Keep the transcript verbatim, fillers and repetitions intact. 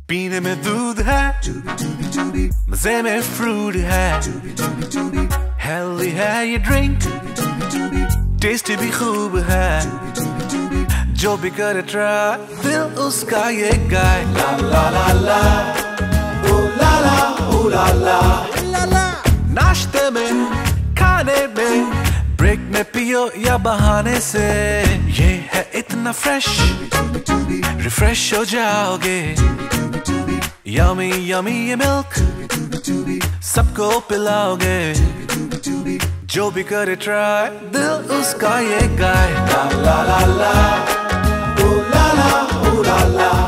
पीने में दूध है, मजे में फ्रूट है, हेल्दी है ये ड्रिंक, टेस्टी भी खूब है, जो भी करे ट्राई दिल उसका ये गाय। ला ला ला ला उलाला उलाला, नाश्ते में खाने में ब्रेक में पियो या बहाने से, ये है इतना फ्रेश रिफ्रेश हो जाओगे। यमी यमी ये मिल्क सबको पिलाओगे, जो भी करे ट्राई दिल उसका ये गाय। ला ला ला ला उलाला उलाला।